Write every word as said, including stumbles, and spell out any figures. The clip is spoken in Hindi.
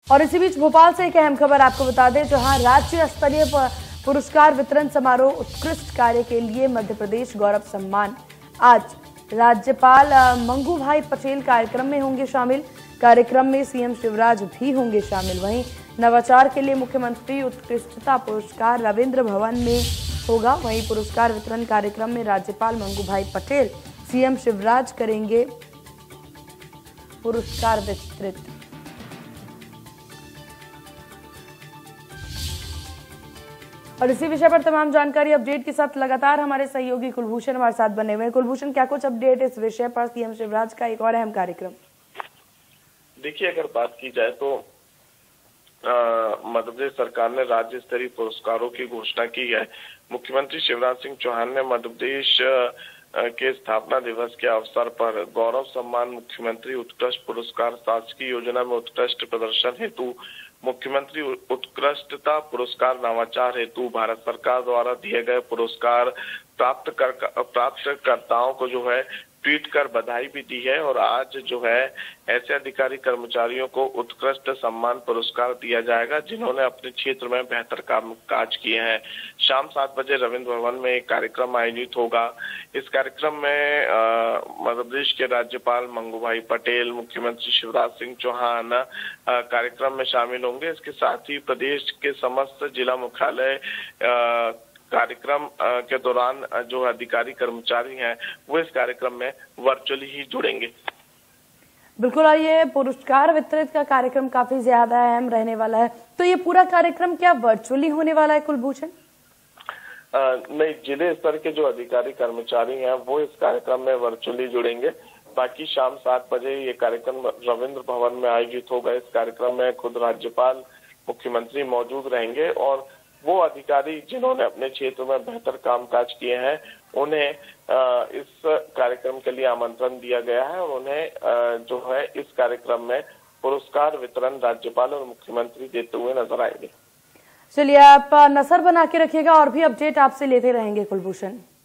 और इसी बीच भोपाल से एक अहम खबर आपको बता दें, जहां राज्य स्तरीय पुरस्कार वितरण समारोह उत्कृष्ट कार्य के लिए मध्य प्रदेश गौरव सम्मान। आज राज्यपाल मंगू भाई पटेल कार्यक्रम में होंगे शामिल। कार्यक्रम में सीएम शिवराज भी होंगे शामिल। वहीं नवाचार के लिए मुख्यमंत्री उत्कृष्टता पुरस्कार रविंद्र भवन में होगा। वहीं पुरस्कार वितरण कार्यक्रम में राज्यपाल मंगू भाई पटेल, सीएम शिवराज करेंगे पुरस्कार वितरित। और इसी विषय पर तमाम जानकारी अपडेट के साथ लगातार हमारे सहयोगी कुलभूषण हमारे साथ बने हुए हैं। कुलभूषण, क्या कुछ अपडेट इस विषय पर? सीएम शिवराज का एक और अहम कार्यक्रम। देखिए, अगर बात की जाए तो मध्य प्रदेश सरकार ने राज्य स्तरीय पुरस्कारों की घोषणा की है। मुख्यमंत्री शिवराज सिंह चौहान ने मध्य प्रदेश के स्थापना दिवस के अवसर पर गौरव सम्मान मुख्यमंत्री उत्कृष्ट पुरस्कार शासकीय योजना में उत्कृष्ट प्रदर्शन हेतु मुख्यमंत्री उत्कृष्टता पुरस्कार नवाचार हेतु भारत सरकार द्वारा दिए गए पुरस्कार प्राप्त कर प्राप्तकर्ताओं को जो है ट्वीट कर बधाई भी दी है। और आज जो है ऐसे अधिकारी कर्मचारियों को उत्कृष्ट सम्मान पुरस्कार दिया जाएगा जिन्होंने अपने क्षेत्र में बेहतर काम काज किए हैं। शाम सात बजे रविंद्र भवन में एक कार्यक्रम आयोजित होगा। इस कार्यक्रम में मध्य प्रदेश के राज्यपाल मंगू भाई पटेल, मुख्यमंत्री शिवराज सिंह चौहान कार्यक्रम में शामिल होंगे। इसके साथ ही प्रदेश के समस्त जिला मुख्यालय कार्यक्रम के दौरान जो अधिकारी कर्मचारी हैं वो इस कार्यक्रम में वर्चुअली ही जुड़ेंगे। बिल्कुल, और ये पुरस्कार वितरित का कार्यक्रम काफी ज्यादा अहम रहने वाला है, तो ये पूरा कार्यक्रम क्या वर्चुअली होने वाला है कुलभूषण? नहीं, जिले स्तर के जो अधिकारी कर्मचारी हैं वो इस कार्यक्रम में वर्चुअली जुड़ेंगे। बाकी शाम सात बजे ये कार्यक्रम रविंद्र भवन में आयोजित होगा। इस कार्यक्रम में खुद राज्यपाल, मुख्यमंत्री मौजूद रहेंगे और वो अधिकारी जिन्होंने अपने क्षेत्र में बेहतर कामकाज किए हैं उन्हें इस कार्यक्रम के लिए आमंत्रण दिया गया है और उन्हें जो है इस कार्यक्रम में पुरस्कार वितरण राज्यपाल और मुख्यमंत्री देते हुए नजर आएंगे। चलिए, आप नजर बना के रखिएगा और भी अपडेट आपसे लेते रहेंगे कुलभूषण।